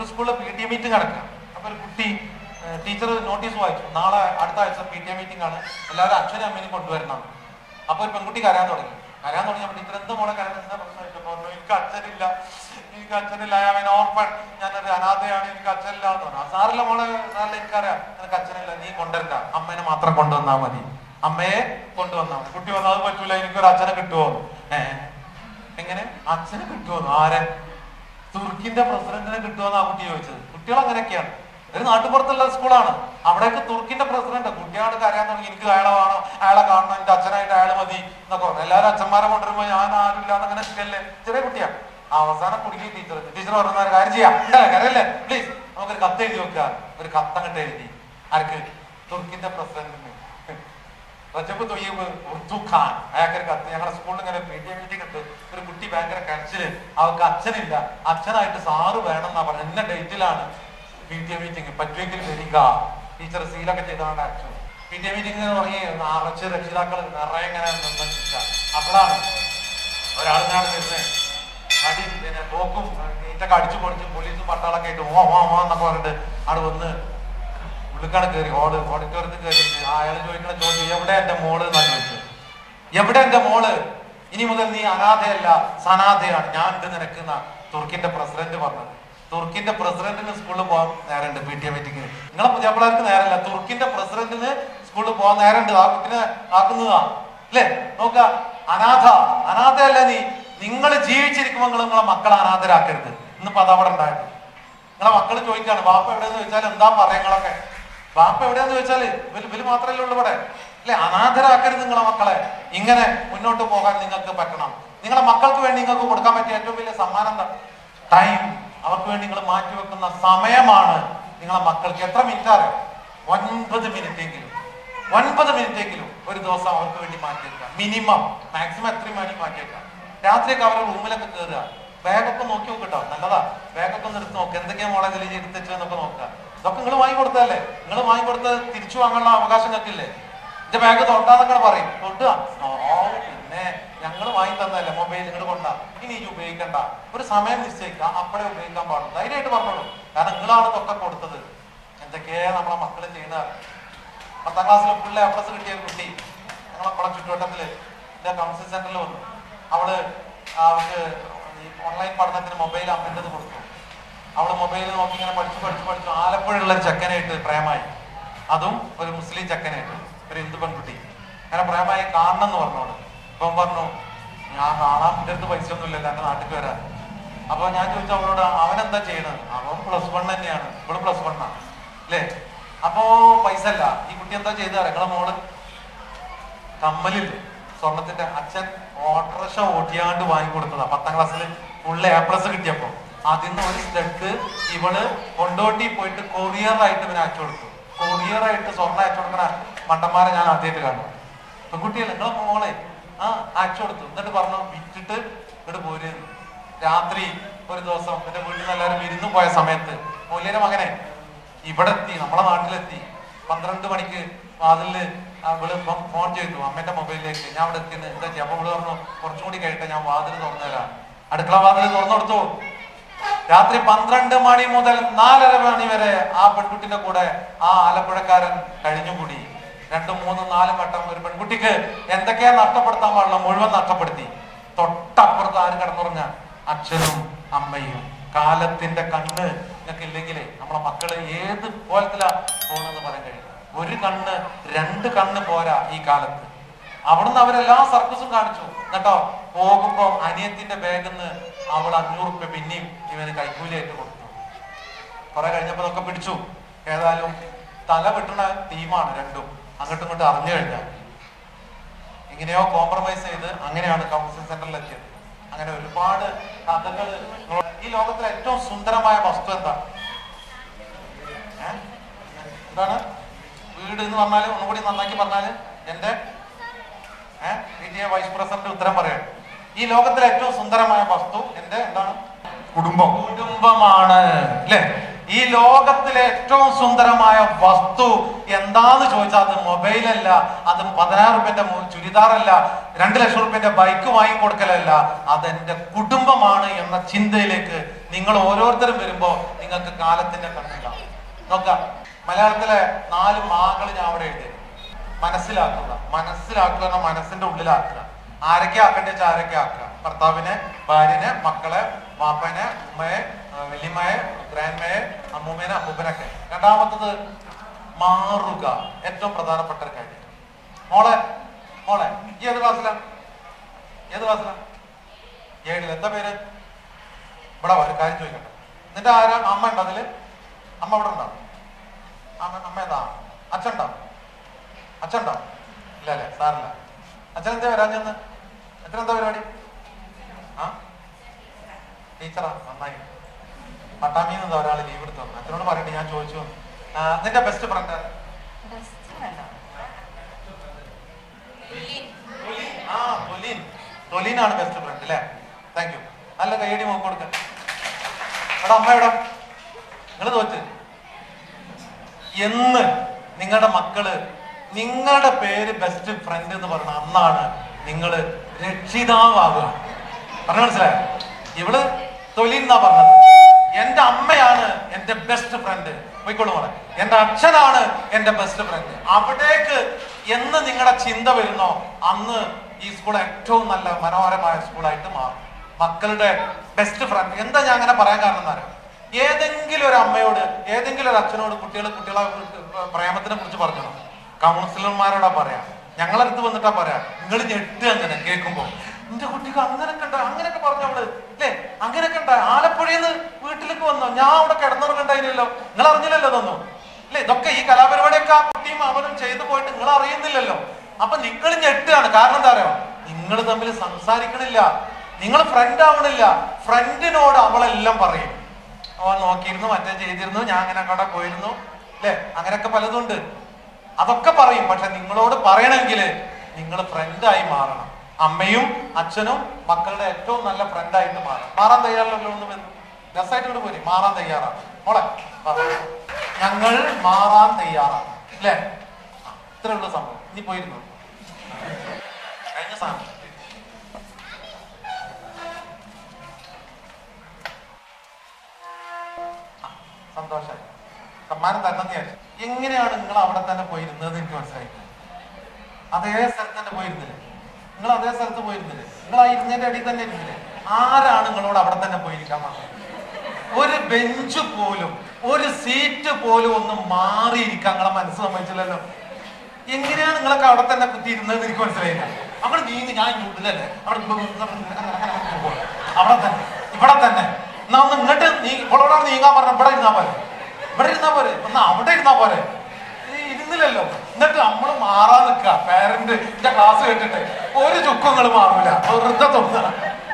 സ്കൂളിൽ PTA meeting നടക്കുക. അപ്പൊ ഒരു കുട്ടി ടീച്ചർ നോട്ടീസ് വായിച്ചു, നാളെ അടുത്ത ആഴ്ച PTA മീറ്റിംഗ് ആണ്, എല്ലാവരും അച്ഛനും അമ്മേനും കൊണ്ടുവരണം. അപ്പൊ ഒരു പെൺകുട്ടി കരയാൻ തുടങ്ങി. അപ്പൊ ടീച്ചർ എന്ത് മോളെ കരയാൻ, എന്താ പ്രശ്നം ചോദിച്ചപ്പോ എനിക്ക് അച്ഛനില്ല, ഞാൻ ഓർഫൺ, ഞാനൊരു അനാഥയാണ്, എനിക്ക് അച്ഛനില്ല എന്ന് പറഞ്ഞു. സാറില്ല മോളെ, സാറില്ല എനിക്കറിയാം എനിക്ക് അച്ഛനില്ല, നീ കൊണ്ടുവരണ്ട, അമ്മേനെ മാത്രം കൊണ്ടുവന്നാ മതി, അമ്മയെ കൊണ്ടുവന്നാ മതി. കുട്ടി വന്നാൽ അത് പറ്റൂല, എനിക്കൊരു അച്ഛനെ കിട്ടുമോ? എങ്ങനെ അച്ഛനെ കിട്ടുമോന്ന്? ആരെ? തുർക്കിന്റെ പ്രസിഡന്റിനെ കിട്ടുമെന്ന് ആ കുട്ടി ചോദിച്ചത്. കുട്ടികൾ അങ്ങനെയൊക്കെയാണ്. ഒരു നാട്ടുപുറത്തുള്ള സ്കൂളാണ്, അവിടേക്ക് തുർക്കിന്റെ പ്രസിഡന്റ്. കുട്ടികളോട് കരയാൻ തുടങ്ങി, എനിക്ക് അയാളെ വേണം, അയാളെ കാണണം, എന്റെ അച്ഛനായിട്ട് അയാൾ മതി എന്നൊക്കെ പറഞ്ഞു. എല്ലാവരും അച്ഛന്മാരെ കൊണ്ടുവരുമ്പോ ഞാൻ ആരുമില്ലാതെ അങ്ങനെ ഇഷ്ടല്ലേ, ചെറിയ കുട്ടിയാ. അവസാനം കുടുങ്ങി ടീച്ചർ പറഞ്ഞ കാര്യം ചെയ്യാം, ഉണ്ടല്ലേ കരയല്ലേ, പ്ലീസ് നമുക്കൊരു കത്ത് എഴുതി വെക്കുക. ഒരു കത്തങ്ങട്ട് എഴുതി ആർക്ക്? തുർക്കിന്റെ പ്രസിഡന്റിന് റജബ് തൊയ്യബ് ഉർദു ഖാൻ. അയാൾക്കൊരു കത്ത്. ഞങ്ങളുടെ സ്കൂളിൽ ഇങ്ങനെ PTA മീറ്റിംഗ് ഉണ്ട്, ഒരു കുട്ടി ഭയങ്കര കരച്ചില്, അവർക്ക് അച്ഛനില്ല, അച്ഛനായിട്ട് സാറ് വേണം എന്നാ പറഞ്ഞത്, ഇന്ന ഡേറ്റിലാണ് PTA മീറ്റിംഗ്, പറ്റുമെങ്കിൽ വരിക. ടീച്ചർ സീലൊക്കെ ചെയ്താണ് അച്ഛൻ. PTA മീറ്റിംഗ് എന്ന് പറഞ്ഞ് നിറച്ച് രക്ഷിതാക്കൾ നിറയെ ഇങ്ങനെ നിന്നില്ല. അപ്പോഴാണ് ഒരാൾ ഞാൻ വരുന്നത് അടി, പിന്നെ പോക്കും നീറ്റൊക്കെ അടിച്ചു പൊടിച്ച് പോലീസും പട്ടാളൊക്കെ ആയിട്ട് എന്നൊക്കെ പറഞ്ഞിട്ട് അവിടെ വന്ന് ഉള്ളിക്കാണ് കയറി, ഓഡിറ്റോറിയത്തിൽ കയറിയിട്ട് അയാൾ ചോദിക്കണ ചോദ്യം, എവിടെ എന്റെ മോള് എന്നാണ് ചോദിച്ചത്. എവിടെ എന്റെ മോള്? ഇനി മുതൽ നീ അനാഥയല്ല സനാഥയാണ്, ഞാൻ ഉണ്ട് നിനക്കുന്ന തുർക്കിന്റെ പ്രസിഡന്റ് പറഞ്ഞത്. തുർക്കിന്റെ പ്രസിഡന്റിന് സ്കൂളിൽ പോകാൻ നേരമുണ്ട് PTA മീറ്റിംഗിന്. നിങ്ങളെ പുതിയ പിള്ളേർക്ക് നേരമല്ല, തുർക്കിന്റെ പ്രസിഡന്റിന് സ്കൂളിൽ പോകാൻ നേരമുണ്ട്. ആ കുട്ടിനെ ആക്കുന്നതാ അല്ലേ? നോക്ക, അനാഥയല്ല നീ. നിങ്ങൾ ജീവിച്ചിരിക്കുമ്പോൾ നിങ്ങളെ മക്കളെ അനാഥരാക്കരുത്. ഇന്നിപ്പോ അതവിടെ ഉണ്ടായത്. നിങ്ങളെ മക്കൾ ചോദിക്കാണ് വാപ്പ എവിടെയെന്ന് ചോദിച്ചാൽ എന്താ പറയങ്ങളൊക്കെ. വാപ്പ എവിടെയാന്ന് ചോദിച്ചാല് ഇവര് മാത്രമല്ലേ ഉള്ളു ഇവിടെ അല്ലെ? അനാഥരാക്കരുത് നിങ്ങളെ മക്കളെ. ഇങ്ങനെ മുന്നോട്ട് പോകാൻ നിങ്ങൾക്ക് പറ്റണം. നിങ്ങളെ മക്കൾക്ക് വേണ്ടി നിങ്ങൾക്ക് കൊടുക്കാൻ പറ്റിയ ഏറ്റവും വലിയ സമ്മാനം എന്താ? ടൈം. അവർക്ക് വേണ്ടി നിങ്ങൾ മാറ്റിവെക്കുന്ന സമയമാണ് നിങ്ങളെ മക്കൾക്ക്. എത്ര മിനിറ്റ് അറിയാം? 9 മിനിറ്റെങ്കിലും ഒരു ദിവസം അവർക്ക് വേണ്ടി മാറ്റിവെക്കാം. മിനിമം, മാക്സിമം എത്രയും വേണ്ടി മാറ്റിവെക്കാം. രാത്രിയൊക്കെ അവരുടെ റൂമിലൊക്കെ കയറുക, ബാഗൊക്കെ നോക്കി നോക്കിട്ടോ, നല്ലതാ. ബാഗൊക്കെ ഒന്ന് എടുത്ത് നോക്കുക, എന്തൊക്കെയാ മോളെ ഇതിൽ എടുത്തിച്ചെന്നൊക്കെ നോക്കുക. ഇതൊക്കെ നിങ്ങൾ വാങ്ങിക്കൊടുത്തതല്ലേ? നിങ്ങൾ വാങ്ങിക്കൊടുത്തത് തിരിച്ചു വാങ്ങാനുള്ള അവകാശം ഞങ്ങൾക്കില്ലേ? എന്റെ ബാഗ് തൊട്ടാന്നൊക്കെ പറയും, തൊട്ടുക. പിന്നെ ഞങ്ങൾ വാങ്ങി തന്നതല്ലേ, മൊബൈൽ നിങ്ങൾ കൊണ്ടാ, ഇനി ഉപയോഗിക്കണ്ട. ഒരു സമയം നിശ്ചയിക്കുക, അപ്പോഴേ ഉപയോഗിക്കാൻ പാടുള്ളൂ. ധൈര്യമായിട്ട് പറഞ്ഞോളൂ, കാരണം നിങ്ങളാണ് തൊക്കെ കൊടുത്തത്. എന്തൊക്കെയാ നമ്മളെ മക്കള് ചെയ്യുന്ന. 10ാം ക്ലാസ്സിൽ ഫുൾ A+ കിട്ടിയ ഒരു കുട്ടി നമ്മളെ ചുറ്റുവട്ടത്തില് എന്റെ കൗൺസിലിംഗ് സെന്ററിൽ വന്നു. അവർക്ക് ഓൺലൈൻ പഠനത്തിന് മൊബൈൽ അമ്മേണ്ടത് കൊടുത്തു. അവള് മൊബൈൽ നോക്കി ഇങ്ങനെ പഠിച്ചു ആലപ്പുഴയുള്ള ചെക്കനായിട്ട് പ്രേമായി. അതും ഒരു മുസ്ലിം ചെക്കനായിട്ട്, ഒരു ഹിന്ദു പെൺകുട്ടി. അങ്ങനെ പ്രേമായി കാണണം എന്ന് പറഞ്ഞോള്. ഇപ്പം പറഞ്ഞു ഞാൻ കാണാൻ, എൻ്റെ അടുത്ത് പൈസ ഒന്നും ഇല്ലല്ലോ എന്റെ നാട്ടിൽ വരാൻ. അപ്പൊ ഞാൻ ചോദിച്ചു അവളോട്, അവനെന്താ ചെയ്യണത്? അവൻ +1 തന്നെയാണ്, ഇവള് +1 അല്ലേ? അപ്പോ പൈസ അല്ല. ഈ കുട്ടി എന്താ ചെയ്ത? നിങ്ങളെ മോള് കമ്മലില്ലേ സ്വർണത്തിന്റെ, അച്ഛൻ ഓട്ടോറിക്ഷ ഓട്ടിയാണ്ട് വാങ്ങിക്കൊടുത്തതാ. 10ാം ക്ലാസ്സിൽ ഫുൾ A+ കിട്ടിയപ്പോ അതിന്ന് ഒരു സ്റ്റെക്ക് ഇവള് കൊണ്ടോട്ടി പോയിട്ട് കൊറിയറായിട്ട് ഇവന് അയച്ചു കൊടുത്തു. കൊറിയറായിട്ട് സ്വർണ്ണം അയച്ചു കൊടുക്കണ മണ്ടന്മാരെ ഞാൻ ആദ്യമായിട്ട് കാണും. പെൺകുട്ടിയല്ലേ നിങ്ങളെ മോളെ അയച്ചു കൊടുത്തു. എന്നിട്ട് പറഞ്ഞു വിറ്റിട്ട് ഇങ്ങോട്ട് പോരുന്നു. രാത്രി ഒരു ദിവസം എന്റെ വീട്ടിൽ നിന്ന് എല്ലാവരും വിരുന്ന് പോയ സമയത്ത് മൂല്യന്റെ മകനെ ഇവിടെ എത്തി, നമ്മളെ നാട്ടിലെത്തി. 12 മണിക്ക് വാതിലില് അവള് ഫോൺ ചെയ്തു അമ്മേന്റെ മൊബൈലിലേക്ക്. ഞാൻ അവിടെ എത്തിന്ന് എന്താ ചെയ്യാം? അപ്പൊ അവള് പറഞ്ഞു കുറച്ചും കൂടി കഴിയട്ടെ, ഞാൻ വാതിൽ തുറന്നുതരാം. അടുക്കള വാതിൽ തുറന്നു കൊടുത്തു. രാത്രി 12 മണി മുതൽ 4:30 മണി വരെ ആ പെൺകുട്ടിന്റെ കൂടെ ആ ആലപ്പുഴക്കാരൻ കഴിഞ്ഞുകൂടി. 2, 3, 4 വട്ടം ഒരു പെൺകുട്ടിക്ക് എന്തൊക്കെയാ നഷ്ടപ്പെടുത്താൻ പാടില്ല മുഴുവൻ നഷ്ടപ്പെടുത്തി. തൊട്ടപ്പുറത്ത് ആര് കിടന്നുറങ്ങ? അച്ഛനും അമ്മയും. കാലത്തിന്റെ കണ്ണ് നിങ്ങൾക്ക് ഇല്ലെങ്കിലേ നമ്മളെ മക്കള് ഏത് കോലത്തിലാ പോണെന്ന് പറയാൻ കഴിയും. 1 കണ്ണ് 2 കണ്ണ് പോരാ ഈ കാലത്ത്. അവിടുന്ന് അവരെല്ലാ സർക്കസും കാണിച്ചു. എന്നിട്ടോ പോകുമ്പോ അനിയത്തിന്റെ ബാഗിന്ന് അവൾ 500 രൂപ പിന്നെയും ഇവന് കൈക്കൂലിയായിട്ട് കൊടുത്തു. കുറെ കഴിഞ്ഞപ്പോ അതൊക്കെ പിടിച്ചു. ഏതായാലും തല വെട്ടുന്ന ടീമാണ് രണ്ടും. അങ്ങോട്ടും ഇങ്ങോട്ടും അറിഞ്ഞു കഴിഞ്ഞാൽ എങ്ങനെയോ കോംപ്രമൈസ് ചെയ്ത് അങ്ങനെയാണ് കൗൺസിലിംഗ് സെന്ററിൽ എത്തിയത്. അങ്ങനെ ഒരുപാട് കഥകൾ. ഈ ലോകത്തിലെ ഏറ്റവും സുന്ദരമായ വസ്തു എന്താണ്? വീട് എന്ന് പറഞ്ഞാല് ഒന്നുകൂടി നന്നാക്കി പറഞ്ഞാല് എന്റെ PTA വൈസ് പ്രസിഡന്റ് ഉത്തരം പറയാം. ഈ ലോകത്തിലെ ഏറ്റവും സുന്ദരമായ വസ്തു എന്റെ എന്താണ്? കുടുംബമാണ് അല്ലെ? ഈ ലോകത്തിലെ ഏറ്റവും സുന്ദരമായ വസ്തു എന്താന്ന് ചോദിച്ചാൽ അത് മൊബൈലല്ല, അത് 16 രൂപന്റെ ചുരിദാറല്ല, 2 ലക്ഷം രൂപന്റെ ബൈക്ക് വാങ്ങിക്കൊടുക്കലല്ല, അതെന്റെ കുടുംബമാണ് എന്ന ചിന്തയിലേക്ക് നിങ്ങൾ ഓരോരുത്തരും വരുമ്പോ നിങ്ങൾക്ക് കാലത്തിന്റെ കണ്ണുണ്ടാവും. നോക്കാം, മലയാളത്തിലെ 4 മാകൾ ഞാൻ അവിടെ എഴുതി. മനസ്സിലാക്കുക, മനസ്സിലാക്കുക, മനസ്സിന്റെ ഉള്ളിലാക്കുക. ആരൊക്കെ ആക്കേണ്ട വെച്ചാൽ ആരൊക്കെ ആക്കുക. ഭർത്താവിനെ, ഭാര്യനെ, മക്കളെ, വാപ്പനെ, ഉമ്മയെ, വല്യമ്മയെ, ഗ്രാൻഡ്മയെ, അമ്മൂമ്മേനെ, അപ്പൂപ്പനൊക്കെ. രണ്ടാമത്തത് മാറുക, ഏറ്റവും പ്രധാനപ്പെട്ട ഒരു കാര്യം. മോളെ മോളെ ഈ ഏത് ക്ലാസ്സിലാണ്? 7. എന്താ പേര്? ഇവിടെ ഒരു കാര്യം ചോദിക്കട്ടെ, നിന്റെ ആരാ? അമ്മ ഉണ്ടോ അതില്? അമ്മ ഇവിടെ ഉണ്ടോ? അമ്മ ഏതാ? അച്ഛൻ ഉണ്ടോ? ഇല്ല അല്ലേ? സാറില്ല. അച്ഛൻ എന്താ വരാൻ ചെന്ന്? അച്ഛൻ എന്താ പരിപാടി? ടീച്ചറാ. നന്നായി. പട്ടാമിന്ന് എന്താ ഒരാൾ ലീവ് എടുത്തു വന്നു. അച്ഛനോട് പറയട്ടെ, ഞാൻ ചോദിച്ചു. നിന്റെ ബെസ്റ്റ് ഫ്രണ്ട്? തൊലീനാണ് ബെസ്റ്റ് ഫ്രണ്ട് അല്ലേ? Thank you. നല്ല കൈയടി നോക്കി കൊടുക്ക. എടാ അമ്മ എവിടെ? നിങ്ങൾ തോറ്റ് എന്ന് നിങ്ങളുടെ മക്കള് നിങ്ങളുടെ പേര് ബെസ്റ്റ് ഫ്രണ്ട് എന്ന് പറഞ്ഞ അന്നാണ് നിങ്ങൾ രക്ഷിതാവാകുക. പറഞ്ഞ മനസ്സിലായോ? ഇവള് തൊലീൻ എന്നാ പറഞ്ഞത്. എന്റെ അമ്മയാണ് എന്റെ ബെസ്റ്റ് ഫ്രണ്ട്. പോയിക്കോളൂ മോളെ. എന്റെ അച്ഛനാണ് എന്റെ ബെസ്റ്റ് ഫ്രണ്ട്. അവിടേക്ക് എന്ന് നിങ്ങളുടെ ചിന്ത വരുന്നോ അന്ന് ഈ സ്കൂൾ ഏറ്റവും നല്ല മനോഹരമായ സ്കൂളായിട്ട് മാറും. മക്കളുടെ ബെസ്റ്റ് ഫ്രണ്ട്. എന്താ ഞാൻ അങ്ങനെ പറയാൻ കാരണം എന്നറിയാം? ഏതെങ്കിലും ഒരു അമ്മയോട്, ഏതെങ്കിലും ഒരു അച്ഛനോട് കുട്ടികളെ പ്രേമത്തിനെ കുറിച്ച് പറഞ്ഞു, കൗൺസിലർമാരോടാ പറയാം, ഞങ്ങളടുത്ത് വന്നിട്ടാ പറയാം. നിങ്ങൾ ഞെട്ട് അങ്ങനെ കേൾക്കുമ്പോ, എന്റെ കുട്ടിക്ക് അങ്ങനെയൊക്കെ ഉണ്ടായി, അങ്ങനെയൊക്കെ പറഞ്ഞവള് അല്ലേ, അങ്ങനെയൊക്കെ ഉണ്ടായി. ആലപ്പുഴയിൽ വീട്ടിലേക്ക് വന്നോ, ഞാൻ അവിടെ കിടന്നുറങ്ങണ്ടായില്ലല്ലോ, നിങ്ങൾ അറിഞ്ഞില്ലല്ലോ ഇതൊന്നും അല്ലേ? ഇതൊക്കെ ഈ കലാപരിപാടിയൊക്കെ ആ കുട്ടിയും അവനും ചെയ്തു പോയിട്ട് നിങ്ങൾ അറിയുന്നില്ലല്ലോ. അപ്പൊ നിങ്ങൾ ഞെട്ടാണ്. കാരണം എന്താ അറിയോ? നിങ്ങൾ തമ്മിൽ സംസാരിക്കണില്ല, നിങ്ങൾ ഫ്രണ്ട് ആവണില്ല. ഫ്രണ്ടിനോട് അവളെല്ലാം പറയും. നോക്കിയിരുന്നു, മറ്റേ ചെയ്തിരുന്നു, ഞാൻ അങ്ങനെ അങ്ങോട്ട് പോയിരുന്നു അല്ലെ, അങ്ങനെയൊക്കെ പലതുണ്ട്. അതൊക്കെ പറയും. പക്ഷെ നിങ്ങളോട് പറയണമെങ്കിൽ നിങ്ങൾ ഫ്രണ്ടായി മാറണം. അമ്മയും അച്ഛനും മക്കളുടെ ഏറ്റവും നല്ല ഫ്രണ്ടായിട്ട് മാറണം. മാറാൻ തയ്യാറല്ലോ? ഒന്ന് രസമായിട്ട് കൊണ്ട് പോരി. മാറാൻ തയ്യാറാണ് മോളെ? ഞങ്ങൾ മാറാൻ തയ്യാറാണ് അല്ലേ? ഇത്രയുള്ള സംഭവം. ഇനി പോയിരുന്നു കഴിഞ്ഞ സാധനം. സന്തോഷമായി. സമ്മാനം തന്നെ വിചാരിച്ചു. എങ്ങനെയാണ് നിങ്ങൾ അവിടെ തന്നെ പോയിരുന്നത്? എനിക്ക് മനസ്സിലായി. അതേ സ്ഥലത്ത് തന്നെ പോയിരുന്നില്ലേ? നിങ്ങൾ അതേ സ്ഥലത്ത് പോയിരുന്നില്ലേ? നിങ്ങൾ ആ ഇരുന്നതിന്റെ അടിയിൽ തന്നെ ഇരുന്നില്ലേ? ആരാണ് നിങ്ങളോട് അവിടെ തന്നെ പോയിരിക്കാൻ പറഞ്ഞത്? ഒരു ബെഞ്ച് പോലും, ഒരു സീറ്റ് പോലും ഒന്ന് മാറിയിരിക്കാൻ നിങ്ങളെ മനസ്സ് സമ്മതിച്ചില്ലല്ലോ. എങ്ങനെയാണ് നിങ്ങളൊക്കെ അവിടെ തന്നെ കുത്തിയിരുന്നത്? എനിക്ക് മനസ്സിലായില്ല. അവിടെ നീങ്ങി, ഞാൻ ഇങ്ങോട്ടില്ലല്ലേ, അവിടെ തന്നെ, ഇവിടെ തന്നെ. എന്നാ ഒന്ന് ഇങ്ങോട്ട് ഇവളോടാണ് നീങ്ങാൻ പറഞ്ഞ, ഇവിടെ ഇരുന്നാ പോലെ, ഒന്ന് അവിടെ ഇരുന്നാ പോലെ. ഇരുന്നില്ലല്ലോ. എന്നിട്ട് നമ്മള് മാറാൻ നിൽക്കുക. പേരന്റ് എന്റെ ക്ലാസ് കേട്ടിട്ട് ഒരു ചുക്കും നിങ്ങൾ മാറൂല, വെറുതെ തോന്നുക.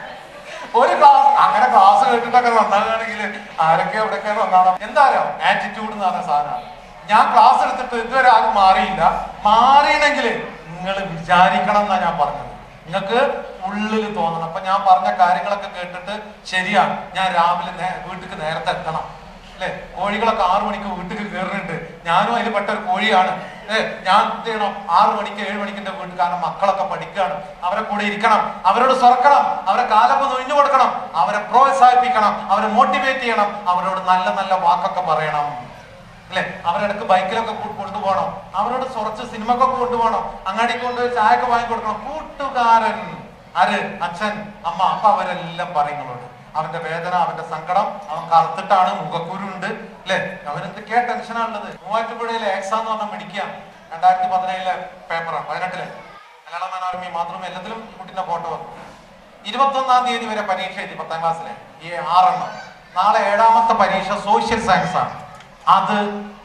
ഒരു ക്ലാസ് അങ്ങനെ ക്ലാസ് കേട്ടിട്ടൊക്കെ നന്നാണെങ്കിൽ ആരൊക്കെ എവിടെയൊക്കെ നന്നാണം. എന്തായാലും ആറ്റിറ്റ്യൂഡ് എന്ന് പറഞ്ഞ സാധനമാണ്. ഞാൻ ക്ലാസ് എടുത്തിട്ട് ഇതുവരെ ആരും മാറിയില്ല. മാറിയെങ്കിൽ നിങ്ങൾ വിചാരിക്കണം എന്നാ ഞാൻ പറഞ്ഞത്. നിങ്ങൾക്ക് ഉള്ളിൽ തോന്നണം. അപ്പൊ ഞാൻ പറഞ്ഞ കാര്യങ്ങളൊക്കെ കേട്ടിട്ട് ശരിയാണ്, ഞാൻ രാവിലെ വീട്ടിലേക്ക് നേരത്തെ എത്തണം അല്ലെ? കോഴികളൊക്കെ 6 മണിക്ക് വീട്ടിലേക്ക് കയറുന്നുണ്ട്. ഞാനും അതിൽ പെട്ട ഒരു കോഴിയാണ്. ഞാൻ എന്ത് ചെയ്യണം? 6 മണിക്ക് 7 മണിക്ക് എന്റെ വീട്ടിൽ. കാരണം മക്കളൊക്കെ പഠിക്കുകയാണ്, അവരെ കൂടെ ഇരിക്കണം, അവരോട് സ്വർക്കണം, അവരെ കാലൊക്കെ ഒഴിഞ്ഞു കൊടുക്കണം, അവരെ പ്രോത്സാഹിപ്പിക്കണം, അവരെ മോട്ടിവേറ്റ് ചെയ്യണം, അവരോട് നല്ല നല്ല വാക്കൊക്കെ പറയണം അല്ലെ? അവരിടക്ക് ബൈക്കിലൊക്കെ കൊണ്ടുപോകണം, അവരോട് കുറച്ച് സിനിമക്കൊക്കെ കൊണ്ടുപോകണം, അങ്ങാടി കൊണ്ടുപോയി ചായയൊക്കെ വാങ്ങിക്കൊടുക്കണം. കൂട്ടുകാരൻ ആര്? അച്ഛൻ, അമ്മ. അപ്പൊ അവരെല്ലാം പറയുന്നവരോട് അവന്റെ വേദന, അവന്റെ സങ്കടം, അവൻ കറുത്തിട്ടാണ്, മുഖക്കുരുണ്ട് അല്ലെ, അവനെന്തൊക്കെയാ ടെൻഷനാണുള്ളത്. മൂവാറ്റുപുഴയിലെ എക്സാം എന്ന് പറഞ്ഞാൽ മെഡിക്കുക 2017 പേപ്പറാണ്, 18 മലയാള മനോരമ മാത്രമേ എല്ലാത്തിലും ഈ കുട്ടിന്റെ ഫോട്ടോ വന്നു. 21-ാം തീയതി വരെ പരീക്ഷ എഴുതി 10ാം ക്ലാസ്സിലെ ഈ 6 എണ്ണം. നാളെ 7ാമത്തെ പരീക്ഷ സോഷ്യൽ സയൻസ് ആണ്. അത്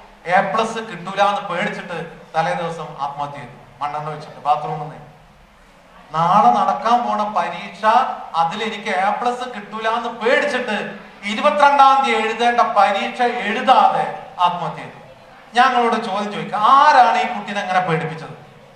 A+ കിട്ടൂല എന്ന് പേടിച്ചിട്ട് തലേ ദിവസം ആത്മഹത്യ ചെയ്തു, മണ്ണെണ്ണ വെച്ചിട്ട് ബാത്റൂമിൽ നിന്ന്. നാളെ നടക്കാൻ പോണ പരീക്ഷ, അതിലെനിക്ക് A+ കിട്ടൂല എന്ന് പേടിച്ചിട്ട് 22-ാം തീയതി എഴുതേണ്ട പരീക്ഷ എഴുതാതെ ആത്മഹത്യ ചെയ്തു. ഞങ്ങളോട് ചോദ്യം ചോദിക്കുക, ആരാണ് ഈ കുട്ടീനെ അങ്ങനെ പേടിപ്പിച്ചത്?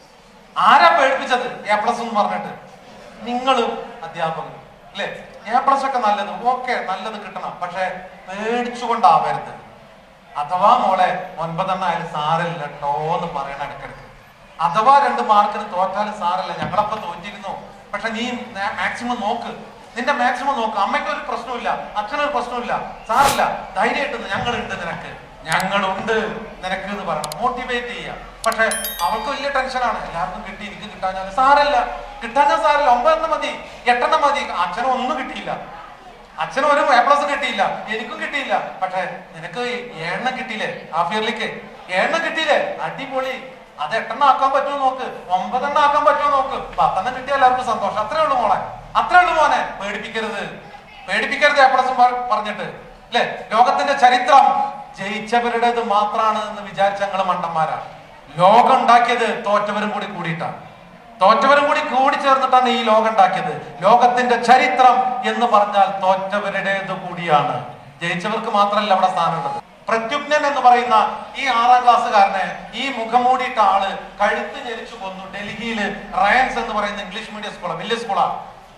ആരാ പേടിപ്പിച്ചത്? A+ എന്ന് പറഞ്ഞിട്ട്. നിങ്ങളും അധ്യാപകരും അല്ലെ? A+ ഒക്കെ നല്ലത്, ഓക്കെ, നല്ലത് കിട്ടണം, പക്ഷെ പേടിച്ചുകൊണ്ടാവരുത്. അഥവാ മോളെ 9 ആയാലും സാരമില്ല കേട്ടോ എന്ന് പറയണ ഇടയ്ക്കിടയ്ക്ക്. അഥവാ 2 മാർക്കിന് തോറ്റാലും സാരല്ല, ഞങ്ങളപ്പോ തോറ്റിരുന്നു, പക്ഷെ നീ മാക്സിമം നോക്ക്, നിന്റെ മാക്സിമം നോക്ക്. അമ്മയ്ക്ക് ഒരു പ്രശ്നമില്ല, അച്ഛനൊരു പ്രശ്നമില്ല, സാറില്ല, ധൈര്യമായിട്ട് ഞങ്ങളുണ്ട് നിനക്ക്, ഞങ്ങളുണ്ട് നിനക്ക് എന്ന് പറയണം, മോട്ടിവേറ്റ് ചെയ്യുക. പക്ഷെ അവൾക്ക് വലിയ ടെൻഷനാണ്, എല്ലാവർക്കും കിട്ടി, എനിക്ക് കിട്ടാൻ സാരല്ല, കിട്ടാൻ സാരല്ല, 9 മതി, 8 മതി. അച്ഛനും ഒന്നും കിട്ടിയില്ല, അച്ഛനും ഒരു A+ കിട്ടിയില്ല, എനിക്കും കിട്ടിയില്ല. പക്ഷെ നിനക്ക് 7 കിട്ടിയില്ലേ, ഹാഫ് ഇയർലിക്ക് 7 കിട്ടിയില്ലേ, അടിപൊളി. അത് 8 ആക്കാൻ പറ്റുമോ നോക്ക്, 9 ആക്കാൻ പറ്റുമോ നോക്ക്, 10 കിട്ടിയാൽ എല്ലാവർക്കും സന്തോഷം. അത്രേ ഉള്ളൂ മോളെ, അത്രേ ഉള്ളൂ മോനെ. പേടിപ്പിക്കരുത്, പേടിപ്പിക്കരുത് A+ പറഞ്ഞിട്ട് അല്ലെ. ലോകത്തിന്റെ ചരിത്രം ജയിച്ചവരുടേത് മാത്രമാണ് എന്ന് വിചാരിച്ച ഞങ്ങള് മണ്ടന്മാരാ. ലോകം ഉണ്ടാക്കിയത് തോറ്റവരും കൂടി കൂടിയിട്ടാണ്, തോറ്റവരും കൂടി ചേർന്നിട്ടാണ് ഈ ലോകം ഉണ്ടാക്കിയത്. ലോകത്തിന്റെ ചരിത്രം എന്ന് പറഞ്ഞാൽ തോറ്റവരുടേത് കൂടിയാണ്, ജയിച്ചവർക്ക് മാത്രമല്ല അവിടെ സ്ഥാനമുള്ളത്. പ്രത്യുപ്നൻ എന്ന് പറയുന്ന ഈ 6ാം ക്ലാസ്സുകാരനെ ഈ മുഖംമൂടിയിട്ട ആള് കഴുത്ത് ഞെരിച്ചു കൊന്നു. ഡൽഹിയില് റയൻസ് എന്ന് പറയുന്ന ഇംഗ്ലീഷ് മീഡിയം സ്കൂളാണ്, വലിയ സ്കൂളാണ്.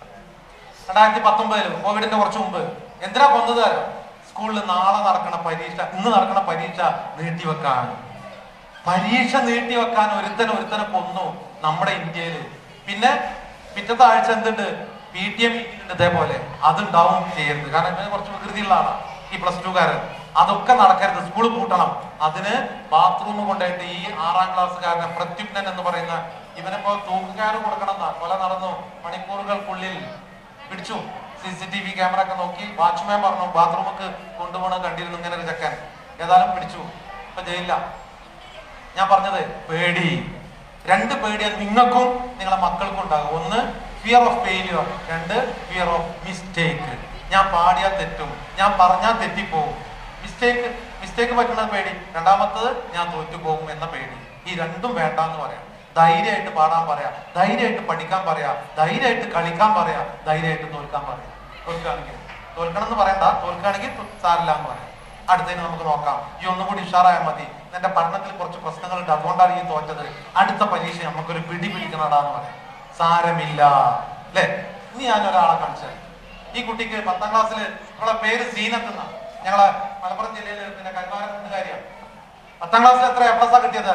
2019 കോവിഡിന്റെ കുറച്ച് മുമ്പ്. എന്തിനാ കൊന്നത്? സ്കൂളിൽ നാളെ നടക്കണ പരീക്ഷ, ഇന്ന് നടക്കണ പരീക്ഷ നീട്ടിവെക്കാൻ. പരീക്ഷ നീട്ടിവെക്കാൻ ഒരുത്തനെ കൊന്നു നമ്മുടെ ഇന്ത്യയില്. പിന്നെ പിറ്റത്തെ ആഴ്ച എന്തുണ്ട്, PTA മീറ്റിംഗ് ഉണ്ട്. ഇതേപോലെ അതുണ്ടാവും ചെയ്യരുത്. കാരണം ഇവന് കുറച്ച് വികൃതിയുള്ള ആളാണ് ഈ +2കാരൻ. അതൊക്കെ നടക്കരുത്, സ്കൂൾ പൂട്ടണം. അതിന് ബാത്റൂം കൊണ്ടായിട്ട് ഈ 6ാം ക്ലാസ്സുകാരനെ പ്രത്യുപ്നൻ എന്ന് പറയുന്ന ഇവനിപ്പോ തൂക്കുകാര് കൊടുക്കണം എന്നാ. കൊല നടന്നു, മണിക്കൂറുകൾക്കുള്ളിൽ പിടിച്ചു. CCTV ക്യാമറ ഒക്കെ നോക്കി. വാച്ച്മാൻ പറഞ്ഞു ബാത്റൂമൊക്കെ കൊണ്ടുപോകണം, കണ്ടിരുന്നു ഇങ്ങനെ ഒരു ചെക്കൻ. ഏതായാലും പിടിച്ചു, ഇപ്പൊ ജയിലില്ല. ഞാൻ പറഞ്ഞത് പേടി, 2 പേടിയാണ് നിങ്ങൾക്കും നിങ്ങളെ മക്കൾക്കും ഉണ്ടാകും. 1 fear of failure, 2 fear of mistake. ഞാൻ പാടിയാൽ തെറ്റും, ഞാൻ പറഞ്ഞാൽ തെറ്റിപ്പോകും. മിസ്റ്റേക്ക് പറ്റുന്ന പേടി. 2ാമത്തത് ഞാൻ തോറ്റുപോകും എന്ന പേടി. ഈ 2ഉം വേണ്ടാന്ന് പറയാം. ധൈര്യമായിട്ട് പാടാൻ പറയാം, ധൈര്യമായിട്ട് പഠിക്കാൻ പറയാം, ധൈര്യമായിട്ട് കളിക്കാൻ പറയാം, ധൈര്യമായിട്ട് തോൽക്കാൻ പറയാം. തോൽക്കുകയാണെങ്കിൽ തോൽക്കണം എന്ന് പറയണ്ട, തോൽക്കുകയാണെങ്കിൽ സാരില്ല എന്ന് പറയാം. അടുത്തതിന് നമുക്ക് നോക്കാം. ഈ ഒന്നും കൂടി ഉഷാറായാൽ മതി, എന്റെ പഠനത്തിൽ കുറച്ച് പ്രശ്നങ്ങളുണ്ട്, അതുകൊണ്ടാണ് ഈ തോറ്റത്, അടുത്ത പരീക്ഷ നമുക്കൊരു പിടിക്കണടാന്ന് പറയാം. സാരമില്ല അല്ലെ. ഇനി ഞാൻ ഒരാളെ കാണിച്ചത്. ഈ കുട്ടിക്ക് 10ാം ക്ലാസ്സിൽ നമ്മളെ പേര് സീനത്ത് എന്നാ. ഞങ്ങളെ മലപ്പുറം ജില്ലയില് പിന്നെ കരുവാരക്കുണ്ട് കാര്യമാണ്. 10ാം ക്ലാസ്സിൽ എത്ര A+ കിട്ടിയത്?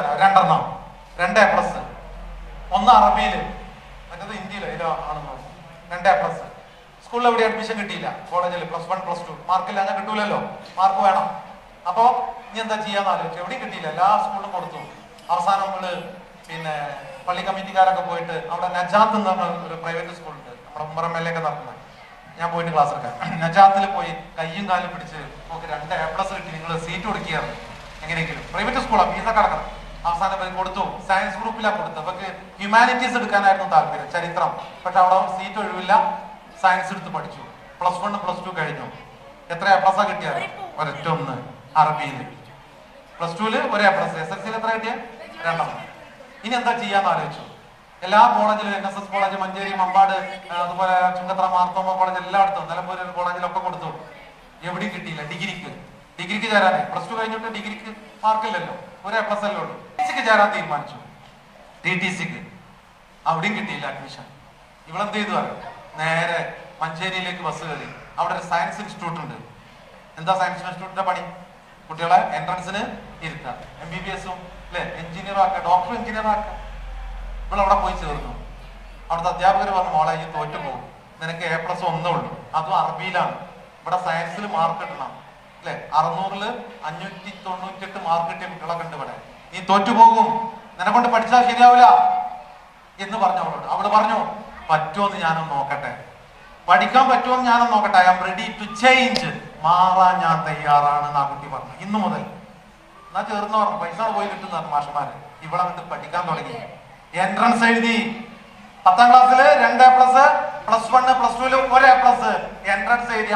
2 A+. 1 അറബിയില്, മറ്റത് ഹിന്ദിയിലോ ഇതിലോ ആണെന്നോ. 2 A+. സ്കൂളിൽ എവിടെ അഡ്മിഷൻ കിട്ടിയില്ല, കോളേജിൽ +1 +2 മാർക്കില്ല, അങ്ങനെ കിട്ടൂലല്ലോ, മാർക്ക് വേണം. അപ്പോ ഇനി എന്താ ചെയ്യാന്ന് ആലോചിച്ചു. എവിടെയും കിട്ടിയില്ല, എല്ലാ സ്കൂളിലും കൊടുത്തു. അവസാനം നമ്മള് പിന്നെ പള്ളി കമ്മിറ്റിക്കാരൊക്കെ പോയിട്ട് അവിടെ നജാത്ത് എന്ന് പറഞ്ഞ ഒരു പ്രൈവറ്റ് സ്കൂളുണ്ട്, നമ്മുടെ ഉമ്മർ MLA ഒക്കെ നടക്കുന്നത്. ഞാൻ പോയിട്ട് ക്ലാസ് എടുക്കാം. നജാത്തിൽ പോയി കയ്യും കാലും പിടിച്ച് നമുക്ക് 2 A+ കിട്ടി, നിങ്ങൾ സീറ്റ് കൊടുക്കുകയാണ് എങ്ങനെയെങ്കിലും. പ്രൈവറ്റ് സ്കൂളാണ്, ഫീസൊക്കെ അടക്കണം. അവസാനം പോയി കൊടുത്തു. സയൻസ് ഗ്രൂപ്പിലാണ് കൊടുത്തത്. അവർക്ക് ഹ്യൂമാനിറ്റീസ് എടുക്കാനായിരുന്നു താല്പര്യം, ചരിത്രം. പക്ഷെ അവിടെ സീറ്റ് ഒഴിവില്ല. സയൻസ് എടുത്ത് പഠിച്ചു. +1 +2 കഴിഞ്ഞു. എത്ര A+ കിട്ടിയത്? ഒരൊറ്റ 1 അറബിയില്. +2ല് 1 A+. SSLCയിൽ എത്ര കിട്ടിയ? 2. ഇനി എന്താ ചെയ്യാന്ന് ആലോചിച്ചു. എല്ലാ കോളേജിലും, NSS കോളേജ്, മഞ്ചേരി, മമ്പാട്, അതുപോലെ ചുങ്കത്തറ മാർത്തോമ കോളേജ്, എല്ലായിടത്തും, നിലമ്പൂർ കോളേജിലൊക്കെ കൊടുത്തു. എവിടെയും കിട്ടിയില്ല. ഡിഗ്രിക്ക് ചേരാനേ, +2 കഴിഞ്ഞിട്ട് ഡിഗ്രിക്ക് മാർക്കില്ലല്ലോ, 1 A+ അല്ലേ ഉള്ളൂ. TTCക്ക് ചേരാൻ തീരുമാനിച്ചു. TTCക്ക് അവിടെയും കിട്ടിയില്ല അഡ്മിഷൻ. ഇവളെന്ത് ചെയ്തു അറിയാം, നേരെ മഞ്ചേരിയിലേക്ക് ബസ് കയറി. അവിടെ ഒരു സയൻസ് ഇൻസ്റ്റിറ്റ്യൂട്ട് ഉണ്ട്. എന്താ സയൻസ് ഇൻസ്റ്റിറ്റ്യൂട്ടിന്റെ പണി? കുട്ടികളെ എൻട്രൻസിന് ഇരുത്താം, MBBS-ഉം അല്ലെ, എഞ്ചിനീയർ ആക്കുക, ഡോക്ടർ എഞ്ചിനീയർ ആക്കുക. ഇവിടെ പോയി ചേർന്നു. അവിടുത്തെ അധ്യാപകർ പറഞ്ഞു, മോളെ ഈ തോറ്റു പോകും, നിനക്ക് A+ 1 ഉള്ളൂ, അതും അറബിയിലാണ്. ഇവിടെ സയൻസിൽ മാർക്ക് കിട്ടണം അല്ലെ. 600-ല് 598 മാർക്ക് കിട്ടിയ കുട്ടികളൊക്കെ ഉണ്ട് ഇവിടെ. നീ തോറ്റുപോകും, നിന്നെ കൊണ്ട് പഠിച്ചാൽ ശരിയാവില്ല എന്ന് പറഞ്ഞു അവളോട്. അവള് പറഞ്ഞു, പറ്റുമെന്ന് ഞാനൊന്ന് നോക്കട്ടെ, പഠിക്കാൻ പറ്റുമെന്ന് ഞാനൊന്ന് നോക്കട്ടെ, I am ready to change, മാറാൻ ഞാൻ തയ്യാറാണെന്ന് ആ കുട്ടി പറഞ്ഞു. ഇന്നു മുതൽ എന്നാ ചേർന്ന് പറഞ്ഞു, പൈസ പോയി കിട്ടുന്ന മാഷന്മാര്. ഇവിടെ വന്നിട്ട് പഠിക്കാൻ തുടങ്ങി. എൻട്രൻസ് എഴുതി. 10ാം ക്ലാസ്സില് 2 A+, +1 +2-ല് 1 A+. എൻട്രൻസ് എഴുതി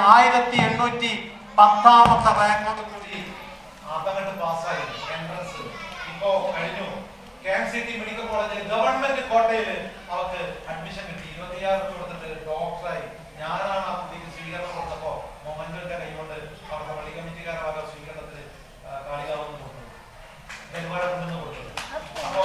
1810ാമത്തെ റാങ്കോട് കൂടി അതങ്ങട്ട് പാസ്സായി എൻട്രൻസ്. ഇപ്പോ കഴിഞ്ഞു. KMCT മെഡിക്കൽ കോളേജിൽ ഗവൺമെന്റ് കോട്ടയില് അവർക്ക് അഡ്മിഷൻ കിട്ടി. 26 കൊടുത്തിട്ട് ഡോക്ടറായി. ഞാനാണ് ആ കുട്ടിക്ക് സ്വീകരണം കൊടുത്തപ്പോ മൊമെന്റിന്റെ കൈകൊണ്ട് അവരുടെ പള്ളി കമ്മിറ്റിക്കാരെ വരെ സ്വീകരണത്തിൽ കാളികാവെന്ന് കൊടുത്തു, നെൽവാഴക്കുണ്ടെന്ന് കൊടുത്തു. അപ്പോ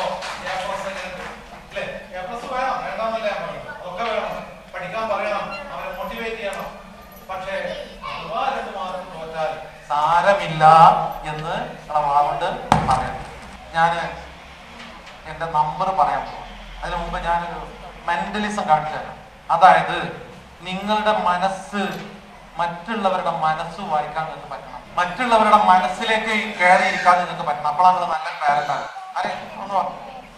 അല്ലേ, A+ വേണം, വേണ്ടാന്നല്ല ഞാൻ പറഞ്ഞു, അതൊക്കെ വേണം. പഠിക്കാൻ പറയണം, അവരെ മോട്ടിവേറ്റ് ചെയ്യണം. പക്ഷേ 2 മാർക്ക് തോറ്റാൽ സാരമില്ല എന്ന് വാറുണ്ട് പറയണം. ഞാന് എന്റെ നമ്പർ പറയാൻ പോകും. അതിനു മുമ്പ് ഞാനൊരു മെന്റലിസം കാണിച്ചു തരാം. അതായത് നിങ്ങളുടെ മനസ്സ്, മറ്റുള്ളവരുടെ മനസ്സ് വായിക്കാൻ നിങ്ങൾക്ക് പറ്റണം. മറ്റുള്ളവരുടെ മനസ്സിലേക്ക് കയറിയിരിക്കാൻ നിങ്ങൾക്ക് പറ്റണം. അപ്പോഴാണ് നിങ്ങൾ നല്ല പാരന്റാണ്. അരെ ഒന്ന് വാ.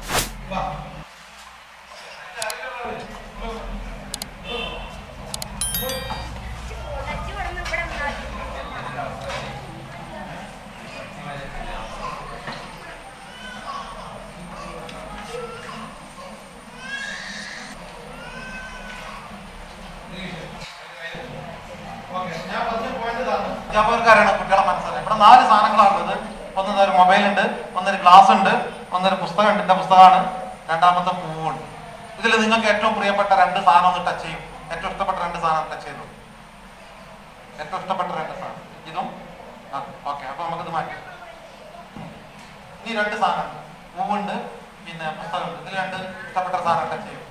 അധ്യാപകർക്കാരാണ് കുട്ടികളെ മനസ്സിലായത്. ഇവിടെ 4 സാധനങ്ങളാണുള്ളത്. ഒന്ന് ഒരു മൊബൈൽ ഉണ്ട്, ഒന്നൊരു ഗ്ലാസ് ഉണ്ട്, ഒന്നൊരു പുസ്തകം ഉണ്ട്. എന്റെ പുസ്തകമാണ്. രണ്ടാമത്തെ പൂവുണ്ട്. ഇതിൽ നിങ്ങൾക്ക് ഏറ്റവും പ്രിയപ്പെട്ട 2 സാധനം ഒന്ന് ടച്ച് ചെയ്യും. ഏറ്റവും ഇഷ്ടപ്പെട്ട 2 സാധനം ടച്ച് ചെയ്തു. ഏറ്റവും ഇഷ്ടപ്പെട്ട 2 സാധനം ഇതും. ഓക്കെ, അപ്പൊ നമുക്കിത് മാറ്റി. ഇനി 2 സാധനം, പൂവുണ്ട്, പിന്നെ പുസ്തകമുണ്ട്. ഇതിൽ 2 ഇഷ്ടപ്പെട്ട സാധനം ടച്ച് ചെയ്യും.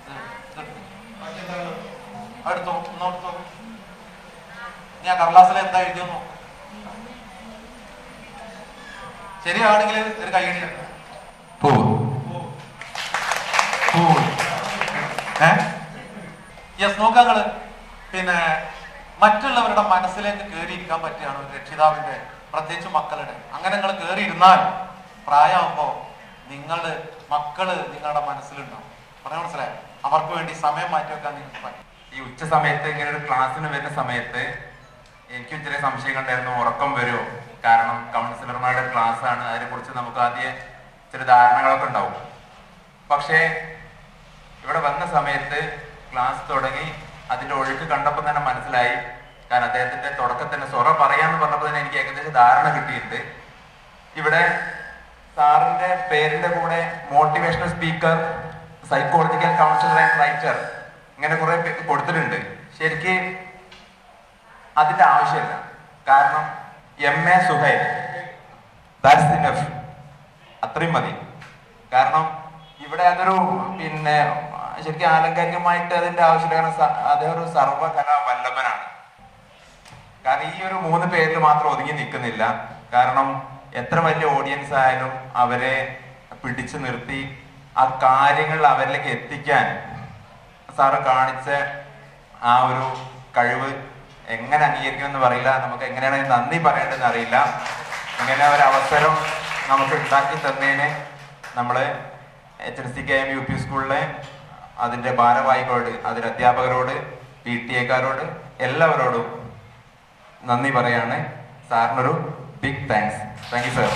അടുത്തോ, ഒന്നോടുത്തോ. ഞാൻ കടലാസിൽ എന്താ എഴുതിയെന്നോ. ശരിയാണെങ്കിൽ ഒരു കൈയടി. യെസ്, നോക്കാങ്ങള്. പിന്നെ മറ്റുള്ളവരുടെ മനസ്സിലേക്ക് കയറിയിരിക്കാൻ പറ്റിയാണ് ഒരു രക്ഷിതാവിന്റെ, പ്രത്യേകിച്ച് മക്കളുടെ. അങ്ങനെ നിങ്ങൾ കയറിയിരുന്നാൽ പ്രായമാകുമ്പോ മക്കള് നിങ്ങളുടെ മനസ്സിലുണ്ടാവും. പറയാൻ മനസ്സിലായോ? അവർക്ക് വേണ്ടി സമയം മാറ്റിവെക്കാൻ നിങ്ങൾക്ക് പറ്റും. ഈ ഉച്ച സമയത്ത് ഇങ്ങനെ ഒരു ക്ലാസ്സിന് വരുന്ന സമയത്ത് എനിക്കും ചെറിയ സംശയം ഉണ്ടായിരുന്നു, ഉറക്കം വരുമോ? കാരണം കൗൺസിലർമാരുടെ ക്ലാസ് ആണ്, അതിനെ കുറിച്ച് നമുക്ക് ആദ്യം ചില ധാരണകളൊക്കെ ഉണ്ടാവും. പക്ഷേ ഇവിടെ വന്ന സമയത്ത് ക്ലാസ് തുടങ്ങി, അതിന്റെ ഒഴുക്ക് കണ്ടപ്പോൾ തന്നെ മനസ്സിലായി. കാരണം അദ്ദേഹത്തിന്റെ തുടക്കത്തിന്റെ സൊറ പറയാന്ന് പറഞ്ഞപ്പോൾ തന്നെ എനിക്ക് ഏകദേശം ധാരണ കിട്ടിയിട്ടുണ്ട്. ഇവിടെ സാറിന്റെ പേരിന്റെ കൂടെ motivational speaker, psychological counsellor and writer ഇങ്ങനെ കുറെ കൊടുത്തിട്ടുണ്ട്. ശരിക്ക് അതിന്റെ ആവശ്യമില്ല. കാരണം MA സുഹൈൽ, ദാറ്റ്സ് ഇനഫ്, അത്രയും മതി. കാരണം ഇവിടെ അതൊരു പിന്നെ ശരിക്കും ആലങ്കാരികമായിട്ട് അതിന്റെ ആവശ്യമില്ല. കാരണം അദ്ദേഹം ഒരു സർവകലാ വല്ലഭനാണ്. കാരണം ഈ ഒരു 3 പേരിൽ മാത്രം ഒതുങ്ങി നിൽക്കുന്നില്ല. കാരണം എത്ര വലിയ ഓഡിയൻസ് ആയാലും അവരെ പിടിച്ചു നിർത്തി ആ കാര്യങ്ങൾ അവരിലേക്ക് എത്തിക്കാൻ സാറ് കാണിച്ച ആ ഒരു കഴിവ് എങ്ങനെ അംഗീകരിക്കുമെന്ന് പറയില്ല. നമുക്ക് എങ്ങനെയാണ് നന്ദി പറയേണ്ടതെന്ന് അറിയില്ല. ഇങ്ങനെ ഒരു അവസരം നമുക്ക് ഉണ്ടാക്കി തന്നതിന് നമ്മള് HNCKM UP സ്കൂളിലെ അതിന്റെ ഭാരവാഹികളോട്, അതിന്റെ അധ്യാപകരോട്, PTA-കാരോട് എല്ലാവരോടും നന്ദി പറയാണ്. സാറിനൊരു big thanks. Thank you sir.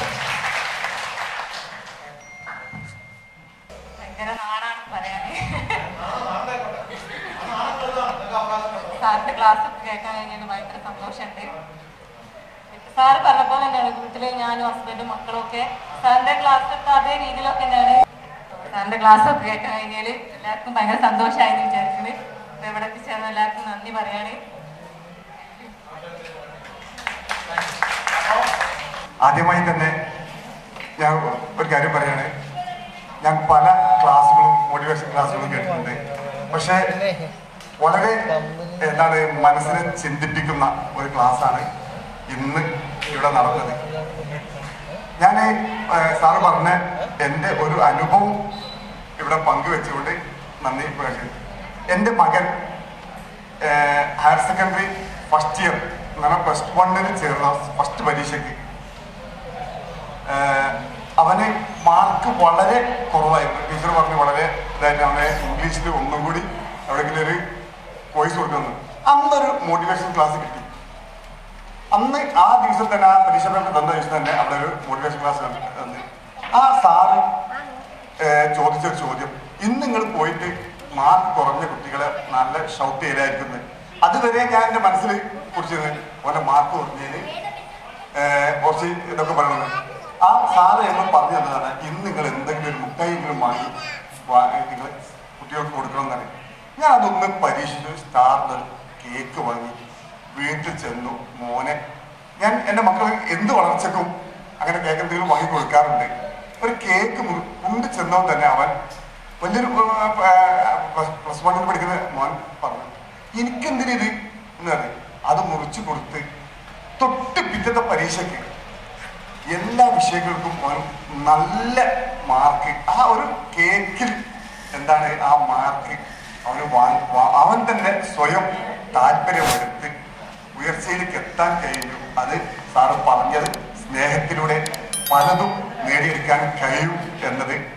സാറിന്റെ ക്ലാസ് കേൾക്കാൻ കഴിഞ്ഞാൽ ഭയങ്കര സന്തോഷമുണ്ട്. സാറ് പറഞ്ഞപ്പോൾ തന്നെയാണ് വീട്ടില് ഞാനും ഹസ്ബൻഡും മക്കളും ഒക്കെ സാറിന്റെ ക്ലാസ് ഒക്കെ അതേ രീതിയിലൊക്കെ തന്നെയാണ്. സാറിന്റെ ക്ലാസ് ഒക്കെ കേൾക്കാൻ കഴിഞ്ഞാൽ എല്ലാവർക്കും ഭയങ്കര സന്തോഷമായെന്ന് വിചാരിക്കുന്നത്. അപ്പൊ ഇവിടെ എത്തിച്ചേർന്ന എല്ലാവർക്കും നന്ദി പറയാണ്. ആദ്യമായി തന്നെ ഞാൻ ഒരു കാര്യം പറയാണ്. ഞാൻ പല ക്ലാസ്സുകളും മോട്ടിവേഷൻ ക്ലാസ്സുകളും കേട്ടിട്ടുണ്ട്. പക്ഷെ വളരെ മനസ്സിനെ ചിന്തിപ്പിക്കുന്ന ഒരു ക്ലാസ്സാണ് ഇന്ന് ഇവിടെ നടന്നത്. ഞാൻ സാറ് പറഞ്ഞ എൻ്റെ ഒരു അനുഭവം ഇവിടെ പങ്കുവെച്ചുകൊണ്ട് നന്ദി പറയുന്നു. എൻ്റെ മകൻ ഹയർ സെക്കൻഡറി ഫസ്റ്റ് ഇയർ +1 ചേർന്ന ഫസ്റ്റ് പരീക്ഷയ്ക്ക് അവന് മാർക്ക് വളരെ കുറവായിരുന്നു. ടീച്ചർ പറഞ്ഞ് വളരെ ഇതായിട്ട് അവനെ ഇംഗ്ലീഷിൽ ഒന്നും കൂടി എവിടെയെങ്കിലും ഒരു കോഴ്സ് കൊടുക്കുന്നു. അന്നൊരു മോട്ടിവേഷൻ ക്ലാസ് കിട്ടി. അന്ന് ആ ദിവസം തന്നെ, ആ പരീക്ഷ പേപ്പർ തന്ന ദിവസം തന്നെ അവിടെ ഒരു മോട്ടിവേഷൻ ക്ലാസ് തന്നു. ആ സാറ് ചോദിച്ചൊരു ചോദ്യം, ഇന്ന് നിങ്ങൾ പോയിട്ട് മാർക്ക് കുറഞ്ഞ കുട്ടികളെ നല്ല ഷൗട്ട് ചെയ്തായിരിക്കുന്നത്. അതുവരെ ഞാൻ എൻ്റെ മനസ്സിൽ കുറിച്ചിരുന്നത് ഓരോ മാർക്ക് കുറഞ്ഞതിന് കുറച്ച് ഇതൊക്കെ പറയുന്നത്. ആ സാറ് എന്ന് പറഞ്ഞു തന്നതാണ്, ഇന്ന് നിങ്ങൾ എന്തെങ്കിലും ഒരു മുട്ടായെങ്കിലും വാങ്ങി നിങ്ങൾ കുട്ടികൾക്ക് കൊടുക്കണം എന്നാണ്. ഞാൻ അതൊന്ന് പരീക്ഷിച്ചു. സ്റ്റാറിന് കേക്ക് വാങ്ങി വീട്ടിൽ ചെന്നു. മോനെ, ഞാൻ എൻ്റെ മക്കൾ എന്ത് വളർച്ചക്കും അങ്ങനെ കേക്ക് എന്തെങ്കിലും വാങ്ങി കൊടുക്കാറുണ്ട്. ഒരു കേക്ക് കൊണ്ട് ചെന്നോ തന്നെ അവൻ വലിയൊരു +1 പഠിക്കുന്ന മോൻ പറഞ്ഞു, എനിക്കെന്തിനിത് എന്ന് പറഞ്ഞു. അത് മുറിച്ചു കൊടുത്ത് തൊട്ട് പിറ്റത്തെ പരീക്ഷയ്ക്ക് എല്ലാ വിഷയങ്ങൾക്കും അവൻ നല്ല മാർക്ക്, ആ ഒരു കേക്കിൽ ആ മാർക്ക് അവൻ തന്നെ സ്വയം താല്പര്യമെടുത്ത് ഉയർച്ചയിലേക്ക് എത്താൻ കഴിഞ്ഞു. അത് സാറ് പറഞ്ഞത് സ്നേഹത്തിലൂടെ പലതും നേടിയെടുക്കാൻ കഴിയും എന്നത്